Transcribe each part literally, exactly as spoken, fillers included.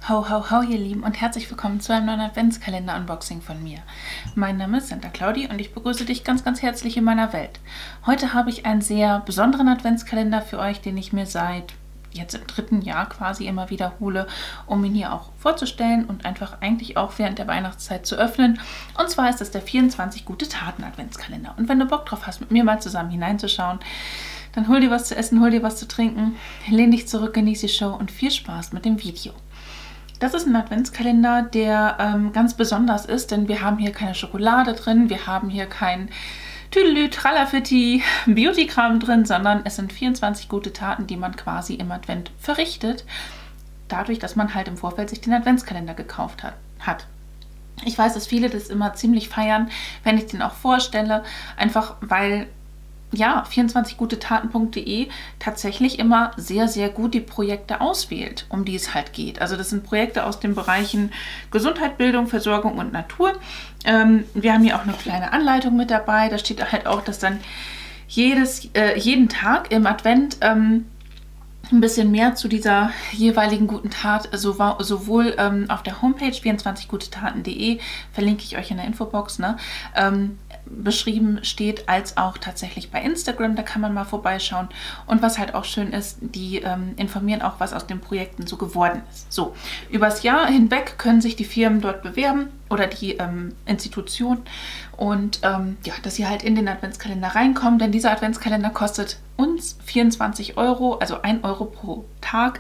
Ho, ho, ho, ihr Lieben und herzlich willkommen zu einem neuen Adventskalender-Unboxing von mir. Mein Name ist Santa Claudi und ich begrüße dich ganz, ganz herzlich in meiner Welt. Heute habe ich einen sehr besonderen Adventskalender für euch, den ich mir seit jetzt im dritten Jahr quasi immer wiederhole, um ihn hier auch vorzustellen und einfach eigentlich auch während der Weihnachtszeit zu öffnen. Und zwar ist das der vierundzwanzig Gute Taten Adventskalender. Und wenn du Bock drauf hast, mit mir mal zusammen hineinzuschauen, dann hol dir was zu essen, hol dir was zu trinken, lehn dich zurück, genieß die Show und viel Spaß mit dem Video. Das ist ein Adventskalender, der ähm, ganz besonders ist, denn wir haben hier keine Schokolade drin, wir haben hier kein Tüdelü, Tralafitti, Beautykram drin, sondern es sind vierundzwanzig gute Taten, die man quasi im Advent verrichtet, dadurch, dass man halt im Vorfeld sich den Adventskalender gekauft hat. hat. Ich weiß, dass viele das immer ziemlich feiern, wenn ich den auch vorstelle, einfach weil ja, vierundzwanzig gute taten punkt de tatsächlich immer sehr, sehr gut die Projekte auswählt, um die es halt geht. Also das sind Projekte aus den Bereichen Gesundheit, Bildung, Versorgung und Natur. Ähm, wir haben hier auch eine kleine Anleitung mit dabei. Da steht halt auch, dass dann jedes, äh, jeden Tag im Advent ähm, ein bisschen mehr zu dieser jeweiligen guten Tat, sowohl ähm, auf der Homepage vierundzwanzig gute taten punkt de, verlinke ich euch in der Infobox, ne, ähm, beschrieben steht, als auch tatsächlich bei Instagram, da kann man mal vorbeischauen. Und was halt auch schön ist, die ähm, informieren auch, was aus den Projekten so geworden ist. So, übers Jahr hinweg können sich die Firmen dort bewerben oder die ähm, Institutionen und ähm, ja, dass sie halt in den Adventskalender reinkommen, denn dieser Adventskalender kostet uns vierundzwanzig Euro, also ein Euro pro Tag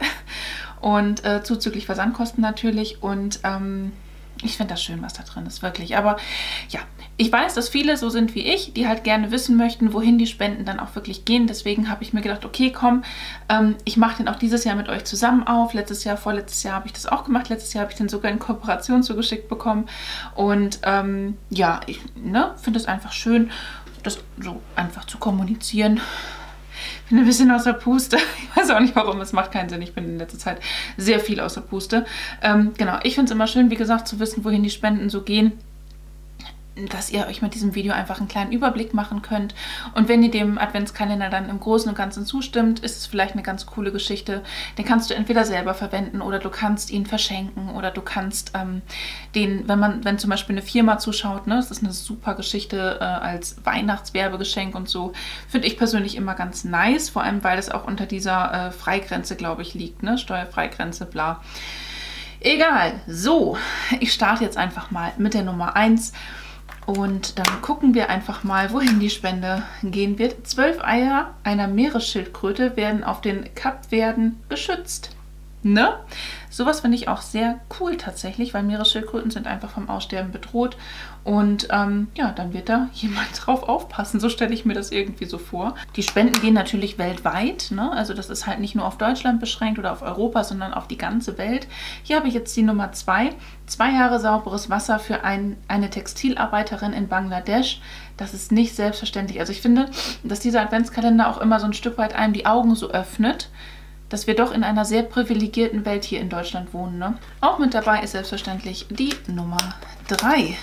und äh, zuzüglich Versandkosten natürlich und ähm, ich finde das schön, was da drin ist, wirklich. Aber ja, ich weiß, dass viele so sind wie ich, die halt gerne wissen möchten, wohin die Spenden dann auch wirklich gehen. Deswegen habe ich mir gedacht, okay, komm, ähm, ich mache den auch dieses Jahr mit euch zusammen auf. Letztes Jahr, vorletztes Jahr habe ich das auch gemacht. Letztes Jahr habe ich den sogar in Kooperation zugeschickt bekommen. Und ähm, ja, ich ne, finde es einfach schön, das so einfach zu kommunizieren. Ich bin ein bisschen aus der Puste. Ich weiß auch nicht warum, es macht keinen Sinn. Ich bin in letzter Zeit sehr viel aus der Puste. Ähm, genau, ich finde es immer schön, wie gesagt, zu wissen, wohin die Spenden so gehen, dass ihr euch mit diesem Video einfach einen kleinen Überblick machen könnt. Und wenn ihr dem Adventskalender dann im Großen und Ganzen zustimmt, ist es vielleicht eine ganz coole Geschichte. Den kannst du entweder selber verwenden oder du kannst ihn verschenken oder du kannst ähm, den, wenn man, wenn zum Beispiel eine Firma zuschaut, ne, das ist eine super Geschichte äh, als Weihnachtswerbegeschenk und so, finde ich persönlich immer ganz nice, vor allem weil es auch unter dieser äh, Freigrenze, glaube ich, liegt, ne, Steuerfreigrenze, bla. Egal, so, ich starte jetzt einfach mal mit der Nummer eins. Und dann gucken wir einfach mal, wohin die Spende gehen wird. Zwölf Eier einer Meeresschildkröte werden auf den Kapverden geschützt. Ne? Sowas finde ich auch sehr cool tatsächlich, weil Meeresschildkröten sind einfach vom Aussterben bedroht. Und ähm, ja, dann wird da jemand drauf aufpassen. So stelle ich mir das irgendwie so vor. Die Spenden gehen natürlich weltweit. Ne? Also das ist halt nicht nur auf Deutschland beschränkt oder auf Europa, sondern auf die ganze Welt. Hier habe ich jetzt die Nummer zwei. Zwei Jahre sauberes Wasser für ein, eine Textilarbeiterin in Bangladesch. Das ist nicht selbstverständlich. Also ich finde, dass dieser Adventskalender auch immer so ein Stück weit einem die Augen so öffnet, dass wir doch in einer sehr privilegierten Welt hier in Deutschland wohnen. Ne? Auch mit dabei ist selbstverständlich die Nummer drei.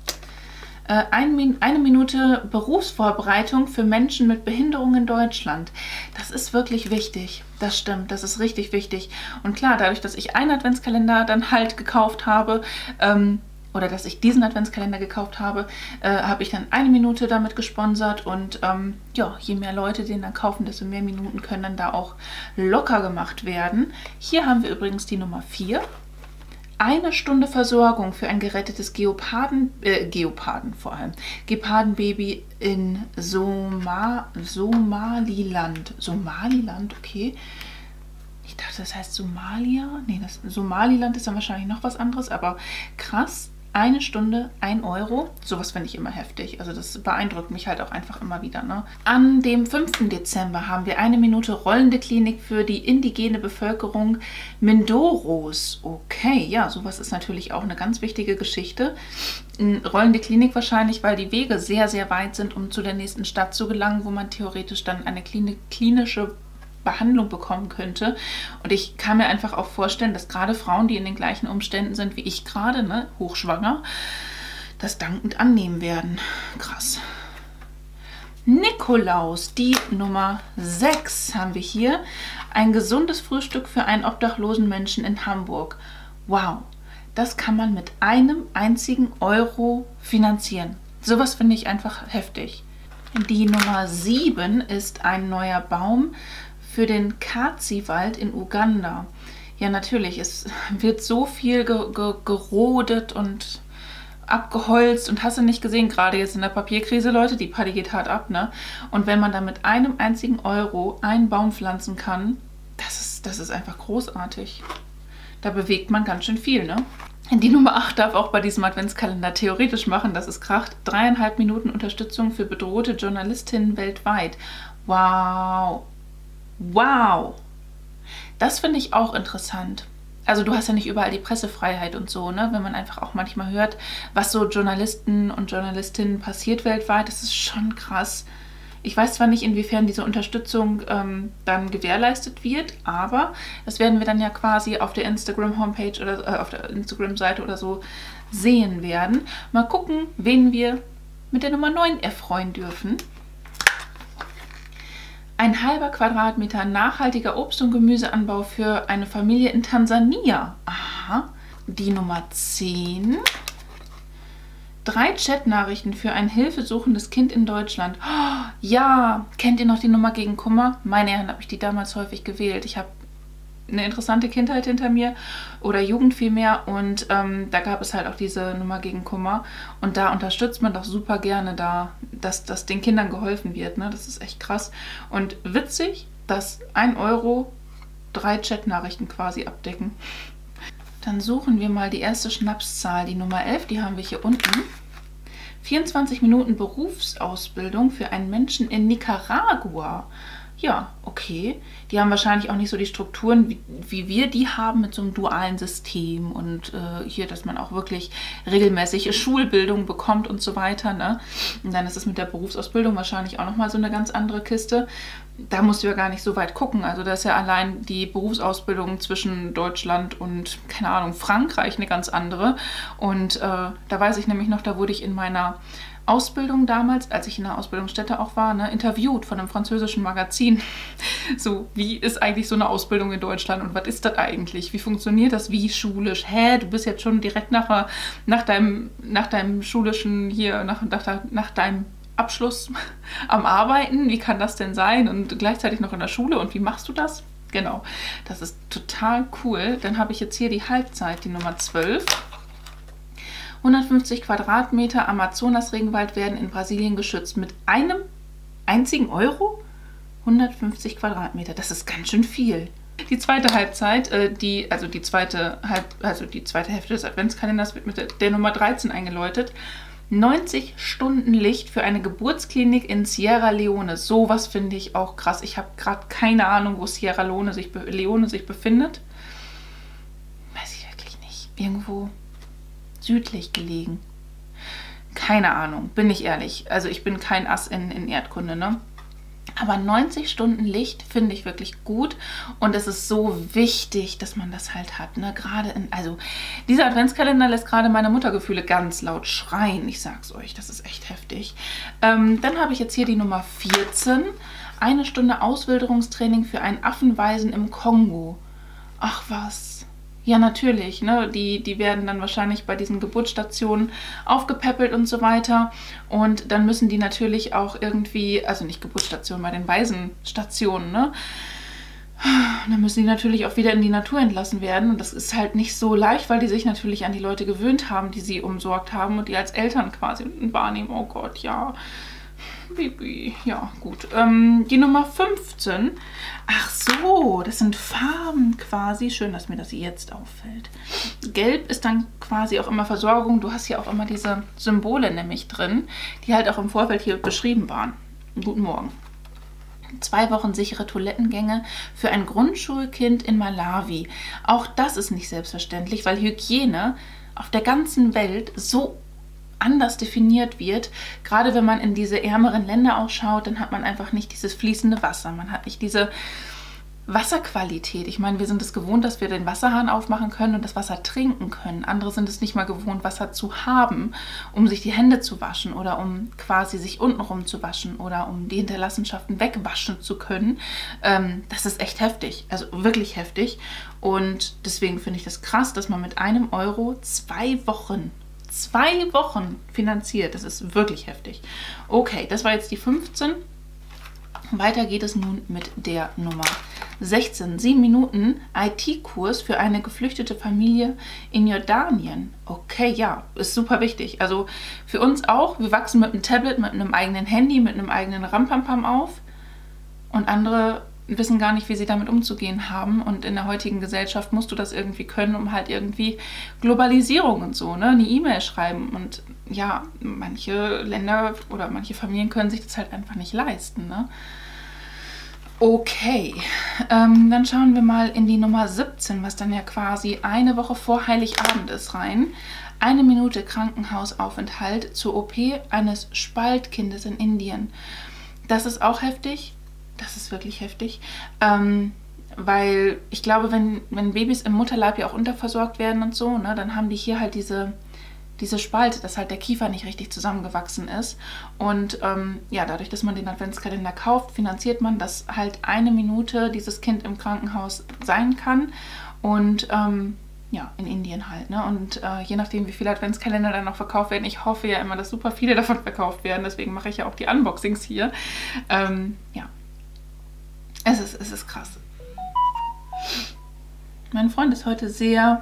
Äh, ein, eine Minute Berufsvorbereitung für Menschen mit Behinderung in Deutschland. Das ist wirklich wichtig. Das stimmt, das ist richtig wichtig. Und klar, dadurch, dass ich einen Adventskalender dann halt gekauft habe, ähm, oder dass ich diesen Adventskalender gekauft habe, äh, habe ich dann eine Minute damit gesponsert und ähm, ja, je mehr Leute den dann kaufen, desto mehr Minuten können dann da auch locker gemacht werden. Hier haben wir übrigens die Nummer vier. Eine Stunde Versorgung für ein gerettetes Geoparden, äh, Geoparden vor allem, Gepardenbaby in Soma, Somaliland. Somaliland, okay. Ich dachte, das heißt Somalia. Nee, das Somaliland ist dann wahrscheinlich noch was anderes, aber krass. Eine Stunde, ein Euro. Sowas finde ich immer heftig. Also das beeindruckt mich halt auch einfach immer wieder. Ne? An dem fünften Dezember haben wir eine Minute rollende Klinik für die indigene Bevölkerung Mindoros. Okay, ja, sowas ist natürlich auch eine ganz wichtige Geschichte. Eine rollende Klinik wahrscheinlich, weil die Wege sehr, sehr weit sind, um zu der nächsten Stadt zu gelangen, wo man theoretisch dann eine Klinik, klinische Behandlung bekommen könnte. Und ich kann mir einfach auch vorstellen, dass gerade Frauen, die in den gleichen Umständen sind wie ich gerade, ne, hochschwanger, das dankend annehmen werden. Krass. Nikolaus, die Nummer sechs haben wir hier. Ein gesundes Frühstück für einen obdachlosen Menschen in Hamburg. Wow, das kann man mit einem einzigen Euro finanzieren. Sowas finde ich einfach heftig. Die Nummer sieben ist ein neuer Baum für den Kazi-Wald in Uganda. Ja, natürlich, es wird so viel ge ge gerodet und abgeholzt und hast du nicht gesehen, gerade jetzt in der Papierkrise, Leute, die Party geht hart ab, ne? Und wenn man da mit einem einzigen Euro einen Baum pflanzen kann, das ist, das ist einfach großartig. Da bewegt man ganz schön viel, ne? Die Nummer acht darf auch bei diesem Adventskalender theoretisch machen, dass es kracht. Dreieinhalb Minuten Unterstützung für bedrohte Journalistinnen weltweit. Wow. Wow. Das finde ich auch interessant. Also du hast ja nicht überall die Pressefreiheit und so, ne? Wenn man einfach auch manchmal hört, was so Journalisten und Journalistinnen passiert weltweit, das ist schon krass. Ich weiß zwar nicht, inwiefern diese Unterstützung ähm, dann gewährleistet wird, aber das werden wir dann ja quasi auf der Instagram-Homepage oder äh, auf der Instagram-Seite oder so sehen werden. Mal gucken, wen wir mit der Nummer neun erfreuen dürfen. Ein halber Quadratmeter nachhaltiger Obst- und Gemüseanbau für eine Familie in Tansania. Aha. Die Nummer zehn. Drei Chatnachrichten für ein hilfesuchendes Kind in Deutschland. Oh, ja, kennt ihr noch die Nummer gegen Kummer? Meine Herren, habe ich die damals häufig gewählt. Ich habe eine interessante Kindheit hinter mir oder Jugend vielmehr und ähm, da gab es halt auch diese Nummer gegen Kummer und da unterstützt man doch super gerne da, dass, dass den Kindern geholfen wird. Ne? Das ist echt krass und witzig, dass ein Euro drei Chatnachrichten quasi abdecken. Dann suchen wir mal die erste Schnapszahl, die Nummer elf, die haben wir hier unten. vierundzwanzig Minuten Berufsausbildung für einen Menschen in Nicaragua. Ja, okay. Die haben wahrscheinlich auch nicht so die Strukturen, wie, wie wir die haben mit so einem dualen System und äh, hier, dass man auch wirklich regelmäßig Schulbildung bekommt und so weiter. Ne? Und dann ist es mit der Berufsausbildung wahrscheinlich auch nochmal so eine ganz andere Kiste. Da musst du ja gar nicht so weit gucken. Also da ist ja allein die Berufsausbildung zwischen Deutschland und, keine Ahnung, Frankreich eine ganz andere. Und äh, da weiß ich nämlich noch, da wurde ich in meiner Ausbildung damals, als ich in der Ausbildungsstätte auch war, ne, interviewt von einem französischen Magazin. So, wie ist eigentlich so eine Ausbildung in Deutschland und was ist das eigentlich? Wie funktioniert das? Wie schulisch? Hä, du bist jetzt schon direkt nach, nach, deinem, nach deinem schulischen, hier, nach, nach, nach deinem Abschluss am Arbeiten? Wie kann das denn sein? Und gleichzeitig noch in der Schule und wie machst du das? Genau, das ist total cool. Dann habe ich jetzt hier die Halbzeit, die Nummer zwölf. hundertfünfzig Quadratmeter Amazonas-Regenwald werden in Brasilien geschützt. Mit einem einzigen Euro? hundertfünfzig Quadratmeter, das ist ganz schön viel. Die zweite Halbzeit, äh, die, also, die zweite Halb, also die zweite Hälfte des Adventskalenders wird mit der, der Nummer dreizehn eingeläutet. neunzig Stunden Licht für eine Geburtsklinik in Sierra Leone. Sowas finde ich auch krass. Ich habe gerade keine Ahnung, wo Sierra Leone sich, Leone sich befindet. Weiß ich wirklich nicht. Irgendwo südlich gelegen. Keine Ahnung, bin ich ehrlich. Also ich bin kein Ass in, in Erdkunde, ne? Aber neunzig Stunden Licht finde ich wirklich gut und es ist so wichtig, dass man das halt hat, ne? Gerade in, also dieser Adventskalender lässt gerade meine Muttergefühle ganz laut schreien, ich sag's euch, das ist echt heftig. Ähm, dann habe ich jetzt hier die Nummer vierzehn, eine Stunde Auswilderungstraining für einen Affenwaisen im Kongo. Ach was. Ja, natürlich, ne? Die, die werden dann wahrscheinlich bei diesen Geburtsstationen aufgepäppelt und so weiter. Und dann müssen die natürlich auch irgendwie, also nicht Geburtsstationen, bei den Waisenstationen, ne? Dann müssen die natürlich auch wieder in die Natur entlassen werden. Und das ist halt nicht so leicht, weil die sich natürlich an die Leute gewöhnt haben, die sie umsorgt haben und die als Eltern quasi wahrnehmen. Oh Gott, ja. Baby. Ja, gut. Ähm, die Nummer fünfzehn. Ach so, das sind Farben quasi. Schön, dass mir das jetzt auffällt. Gelb ist dann quasi auch immer Versorgung. Du hast hier auch immer diese Symbole nämlich drin, die halt auch im Vorfeld hier beschrieben waren. Guten Morgen. Zwei Wochen sichere Toilettengänge für ein Grundschulkind in Malawi. Auch das ist nicht selbstverständlich, weil Hygiene auf der ganzen Welt so anders definiert wird. Gerade wenn man in diese ärmeren Länder auch schaut, dann hat man einfach nicht dieses fließende Wasser. Man hat nicht diese Wasserqualität. Ich meine, wir sind es gewohnt, dass wir den Wasserhahn aufmachen können und das Wasser trinken können. Andere sind es nicht mal gewohnt, Wasser zu haben, um sich die Hände zu waschen oder um quasi sich untenrum zu waschen oder um die Hinterlassenschaften wegwaschen zu können. Ähm, das ist echt heftig, also wirklich heftig. Und deswegen finde ich das krass, dass man mit einem Euro zwei Wochen, zwei Wochen finanziert. Das ist wirklich heftig. Okay, das war jetzt die fünfzehn. Weiter geht es nun mit der Nummer sechzehn. Sieben Minuten I T-Kurs für eine geflüchtete Familie in Jordanien. Okay, ja, ist super wichtig. Also für uns auch. Wir wachsen mit einem Tablet, mit einem eigenen Handy, mit einem eigenen Rampampam auf. Und andere wissen gar nicht, wie sie damit umzugehen haben. Und in der heutigen Gesellschaft musst du das irgendwie können, um halt irgendwie Globalisierung und so, ne, eine E-Mail schreiben. Und ja, manche Länder oder manche Familien können sich das halt einfach nicht leisten, ne? Okay, ähm, dann schauen wir mal in die Nummer siebzehn, was dann ja quasi eine Woche vor Heiligabend ist, rein. Eine Minute Krankenhausaufenthalt zur O P eines Spaltkindes in Indien. Das ist auch heftig. Das ist wirklich heftig. Ähm, weil ich glaube, wenn, wenn Babys im Mutterleib ja auch unterversorgt werden und so, ne, dann haben die hier halt diese... diese Spalte, dass halt der Kiefer nicht richtig zusammengewachsen ist. Und ähm, ja, dadurch, dass man den Adventskalender kauft, finanziert man, dass halt eine Minute dieses Kind im Krankenhaus sein kann. Und ähm, ja, in Indien halt. Ne? Und äh, je nachdem, wie viele Adventskalender dann noch verkauft werden, ich hoffe ja immer, dass super viele davon verkauft werden. Deswegen mache ich ja auch die Unboxings hier. Ähm, ja, es ist, es ist krass. Mein Freund ist heute sehr...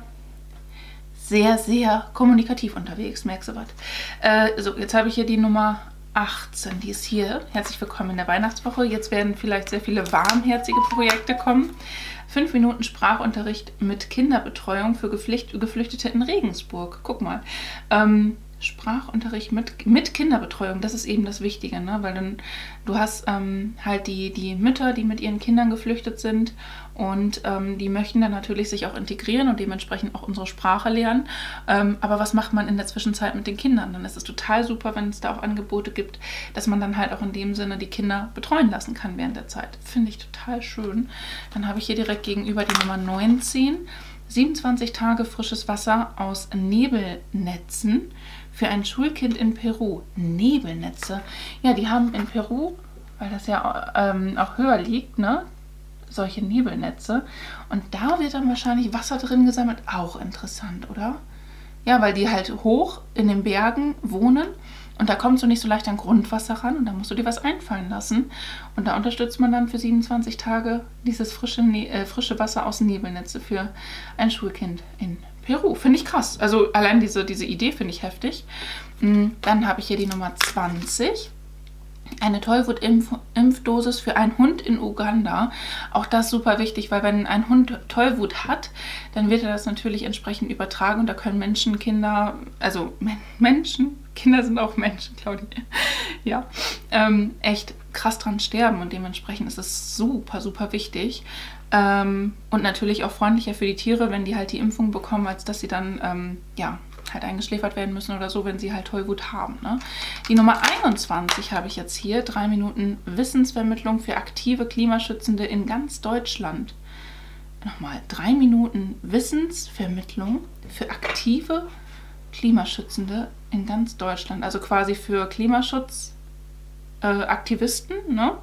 sehr, sehr kommunikativ unterwegs, merkst du was? Äh, so, jetzt habe ich hier die Nummer achtzehn, die ist hier. Herzlich willkommen in der Weihnachtswoche. Jetzt werden vielleicht sehr viele warmherzige Projekte kommen. Fünf Minuten Sprachunterricht mit Kinderbetreuung für Geflücht Geflüchtete in Regensburg. Guck mal. Ähm, Sprachunterricht mit, mit Kinderbetreuung, das ist eben das Wichtige, ne? Weil dann, du hast ähm, halt die, die Mütter, die mit ihren Kindern geflüchtet sind und ähm, die möchten dann natürlich sich auch integrieren und dementsprechend auch unsere Sprache lernen. Ähm, aber was macht man in der Zwischenzeit mit den Kindern? Dann ist es total super, wenn es da auch Angebote gibt, dass man dann halt auch in dem Sinne die Kinder betreuen lassen kann während der Zeit. Finde ich total schön. Dann habe ich hier direkt gegenüber die Nummer neunzehn. siebenundzwanzig Tage frisches Wasser aus Nebelnetzen für ein Schulkind in Peru. Nebelnetze. Ja, die haben in Peru, weil das ja ähm, auch höher liegt, ne, solche Nebelnetze. Und da wird dann wahrscheinlich Wasser drin gesammelt. Auch interessant, oder? Ja, weil die halt hoch in den Bergen wohnen. Und da kommst du nicht so leicht an Grundwasser ran und da musst du dir was einfallen lassen. Und da unterstützt man dann für siebenundzwanzig Tage dieses frische, ne äh, frische Wasser aus Nebelnetze für ein Schulkind in Peru. Finde ich krass. Also allein diese, diese Idee finde ich heftig. Dann habe ich hier die Nummer zwanzig. Eine Tollwut-Impfdosis für einen Hund in Uganda. Auch das super wichtig, weil wenn ein Hund Tollwut hat, dann wird er das natürlich entsprechend übertragen und da können Menschen, Kinder, also Men Menschen, Kinder sind auch Menschen, Claudia, ja, ähm, echt krass dran sterben und dementsprechend ist es super, super wichtig. Ähm, und natürlich auch freundlicher für die Tiere, wenn die halt die Impfung bekommen, als dass sie dann, ähm, ja, halt eingeschläfert werden müssen oder so, wenn sie halt Tollwut haben. Ne? Die Nummer einundzwanzig habe ich jetzt hier. Drei Minuten Wissensvermittlung für aktive Klimaschützende in ganz Deutschland. Nochmal, drei Minuten Wissensvermittlung für aktive Klimaschützende in ganz Deutschland. Also quasi für Klimaschutzaktivisten, äh, ne?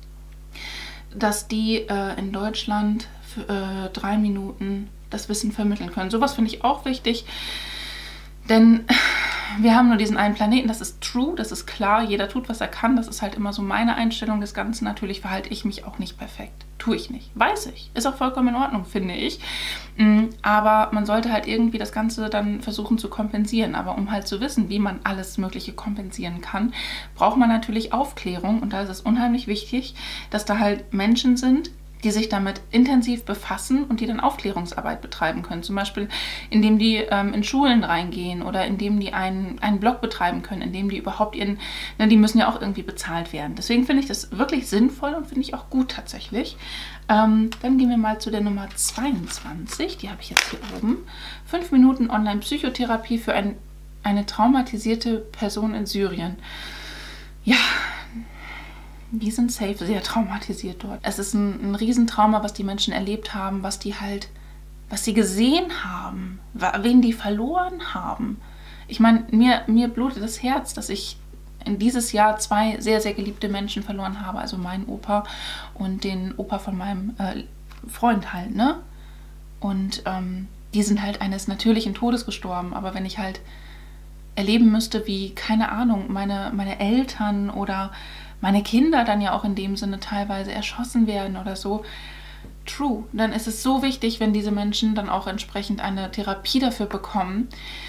Dass die äh, in Deutschland für äh, drei Minuten das Wissen vermitteln können. Sowas finde ich auch wichtig. Denn wir haben nur diesen einen Planeten, das ist true, das ist klar, jeder tut, was er kann, das ist halt immer so meine Einstellung des Ganzen. Natürlich verhalte ich mich auch nicht perfekt, tue ich nicht, weiß ich, ist auch vollkommen in Ordnung, finde ich. Aber man sollte halt irgendwie das Ganze dann versuchen zu kompensieren. Aber um halt zu wissen, wie man alles Mögliche kompensieren kann, braucht man natürlich Aufklärung und da ist es unheimlich wichtig, dass da halt Menschen sind, die sich damit intensiv befassen und die dann Aufklärungsarbeit betreiben können. Zum Beispiel, indem die ähm, in Schulen reingehen oder indem die einen, einen Blog betreiben können, indem die überhaupt ihren, ne, die müssen ja auch irgendwie bezahlt werden. Deswegen finde ich das wirklich sinnvoll und finde ich auch gut tatsächlich. Ähm, dann gehen wir mal zu der Nummer zweiundzwanzig, die habe ich jetzt hier oben. Fünf Minuten Online-Psychotherapie für ein, eine traumatisierte Person in Syrien. Ja, die sind safe sehr traumatisiert dort. Es ist ein, ein Riesentrauma, was die Menschen erlebt haben, was die halt, was sie gesehen haben, wen die verloren haben. Ich meine, mir, mir blutet das Herz, dass ich in dieses Jahr zwei sehr, sehr geliebte Menschen verloren habe. Also meinen Opa und den Opa von meinem äh, Freund halt, ne? Und ähm, die sind halt eines natürlichen Todes gestorben. Aber wenn ich halt erleben müsste, wie, keine Ahnung, meine, meine Eltern oder meine Kinder dann ja auch in dem Sinne teilweise erschossen werden oder so, true, dann ist es so wichtig, wenn diese Menschen dann auch entsprechend eine Therapie dafür bekommen.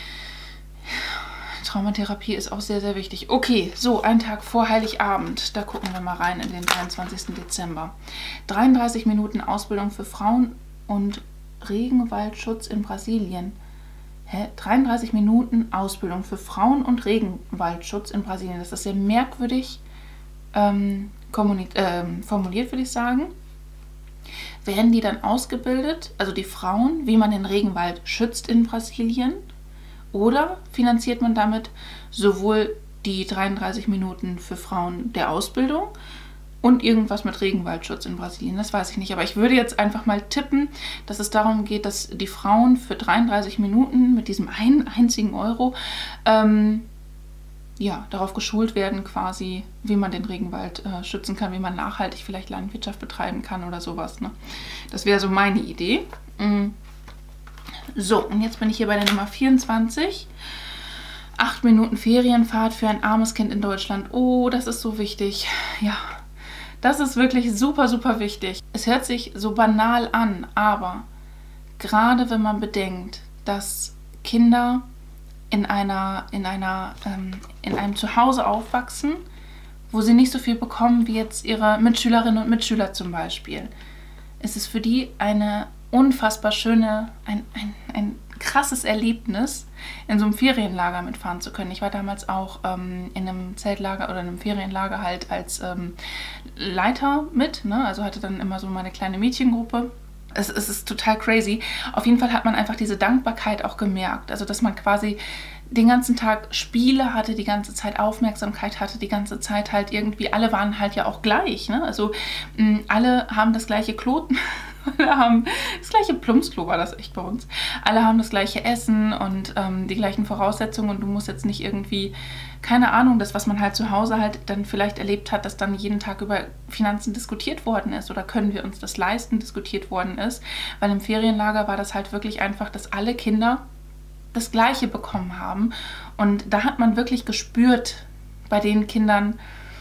Traumatherapie ist auch sehr, sehr wichtig. Okay, so, ein Tag vor Heiligabend. Da gucken wir mal rein in den dreiundzwanzigsten Dezember. dreiunddreißig Minuten Ausbildung für Frauen und Regenwaldschutz in Brasilien. Hä? dreiunddreißig Minuten Ausbildung für Frauen und Regenwaldschutz in Brasilien. Das ist sehr merkwürdig ähm, ähm, formuliert, würde ich sagen. Werden die dann ausgebildet, also die Frauen, wie man den Regenwald schützt in Brasilien? Oder finanziert man damit sowohl die dreiunddreißig Minuten für Frauen der Ausbildung und irgendwas mit Regenwaldschutz in Brasilien? Das weiß ich nicht. Aber ich würde jetzt einfach mal tippen, dass es darum geht, dass die Frauen für dreiunddreißig Minuten mit diesem einen einzigen Euro ähm, ja, darauf geschult werden, quasi, wie man den Regenwald äh, schützen kann, wie man nachhaltig vielleicht Landwirtschaft betreiben kann oder sowas. Ne? Das wäre so meine Idee. Mhm. So, und jetzt bin ich hier bei der Nummer vierundzwanzig. Acht Minuten Ferienfahrt für ein armes Kind in Deutschland. Oh, das ist so wichtig. Ja, das ist wirklich super, super wichtig. Es hört sich so banal an, aber gerade wenn man bedenkt, dass Kinder in einer, in einer, ähm, in einem Zuhause aufwachsen, wo sie nicht so viel bekommen wie jetzt ihre Mitschülerinnen und Mitschüler zum Beispiel, ist es für die eine unfassbar schöne, ein, ein, ein krasses Erlebnis, in so einem Ferienlager mitfahren zu können. Ich war damals auch ähm, in einem Zeltlager oder in einem Ferienlager halt als ähm, Leiter mit, ne? Also hatte dann immer so meine kleine Mädchengruppe. Es, es ist total crazy. Auf jeden Fall hat man einfach diese Dankbarkeit auch gemerkt. Also dass man quasi den ganzen Tag Spiele hatte, die ganze Zeit Aufmerksamkeit hatte, die ganze Zeit halt irgendwie, alle waren halt ja auch gleich, ne? Also mh, alle haben das gleiche Kloten. Alle haben das gleiche Plumpsklo, war das echt bei uns. Alle haben das gleiche Essen und ähm, die gleichen Voraussetzungen und du musst jetzt nicht irgendwie, keine Ahnung, das, was man halt zu Hause halt dann vielleicht erlebt hat, dass dann jeden Tag über Finanzen diskutiert worden ist oder können wir uns das leisten, diskutiert worden ist. Weil im Ferienlager war das halt wirklich einfach, dass alle Kinder das Gleiche bekommen haben. Und da hat man wirklich gespürt bei den Kindern,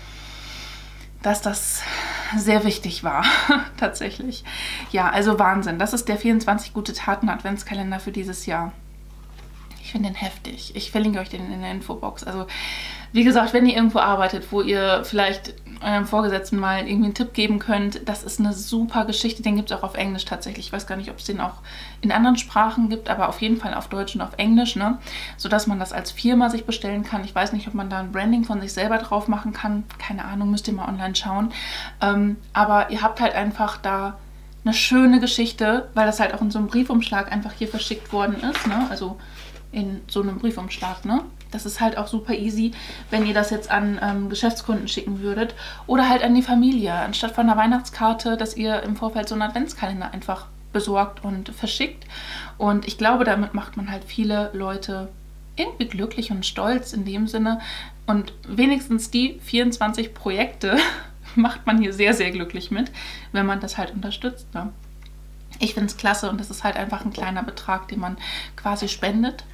dass das sehr wichtig war, tatsächlich. Ja, also Wahnsinn. Das ist der vierundzwanzig gute Taten Adventskalender für dieses Jahr. Ich finde den heftig. Ich verlinke euch den in der Infobox. Also, wie gesagt, wenn ihr irgendwo arbeitet, wo ihr vielleicht eurem Vorgesetzten mal irgendwie einen Tipp geben könnt, das ist eine super Geschichte. Den gibt es auch auf Englisch tatsächlich. Ich weiß gar nicht, ob es den auch in anderen Sprachen gibt, aber auf jeden Fall auf Deutsch und auf Englisch, ne? Sodass man das als Firma sich bestellen kann. Ich weiß nicht, ob man da ein Branding von sich selber drauf machen kann. Keine Ahnung, müsst ihr mal online schauen. Ähm, aber ihr habt halt einfach da eine schöne Geschichte, weil das halt auch in so einem Briefumschlag einfach hier verschickt worden ist, ne? Also in so einem Briefumschlag, ne? Das ist halt auch super easy, wenn ihr das jetzt an ähm, Geschäftskunden schicken würdet oder halt an die Familie. Anstatt von einer Weihnachtskarte, dass ihr im Vorfeld so einen Adventskalender einfach besorgt und verschickt. Und ich glaube, damit macht man halt viele Leute irgendwie glücklich und stolz in dem Sinne. Und wenigstens die vierundzwanzig Projekte macht man hier sehr, sehr glücklich mit, wenn man das halt unterstützt, ne? Ich finde es klasse und das ist halt einfach ein kleiner Betrag, den man quasi spendet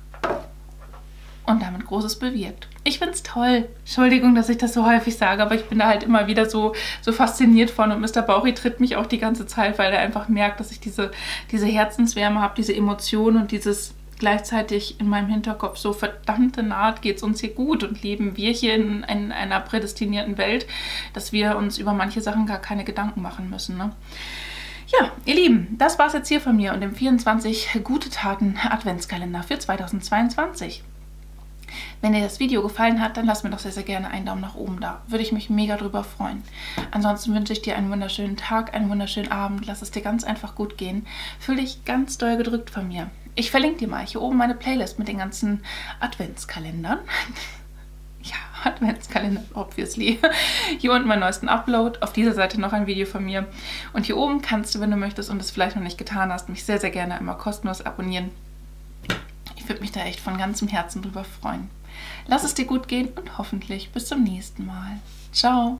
und damit Großes bewirkt. Ich finde es toll. Entschuldigung, dass ich das so häufig sage, aber ich bin da halt immer wieder so, so fasziniert von und Mister Bauchi tritt mich auch die ganze Zeit, weil er einfach merkt, dass ich diese, diese Herzenswärme habe, diese Emotionen und dieses gleichzeitig in meinem Hinterkopf so verdammte Naht, geht es uns hier gut und leben wir hier in, in einer prädestinierten Welt, dass wir uns über manche Sachen gar keine Gedanken machen müssen, ne? Ja, ihr Lieben, das war es jetzt hier von mir und dem vierundzwanzig gute Taten Adventskalender für zweitausendzweiundzwanzig. Wenn dir das Video gefallen hat, dann lass mir doch sehr, sehr gerne einen Daumen nach oben da. Würde ich mich mega drüber freuen. Ansonsten wünsche ich dir einen wunderschönen Tag, einen wunderschönen Abend. Lass es dir ganz einfach gut gehen. Fühl dich ganz doll gedrückt von mir. Ich verlinke dir mal hier oben meine Playlist mit den ganzen Adventskalendern. Ja. Adventskalender, obviously. Hier unten meinen neuesten Upload, auf dieser Seite noch ein Video von mir. Und hier oben kannst du, wenn du möchtest und es vielleicht noch nicht getan hast, mich sehr, sehr gerne immer kostenlos abonnieren. Ich würde mich da echt von ganzem Herzen drüber freuen. Lass es dir gut gehen und hoffentlich bis zum nächsten Mal. Ciao!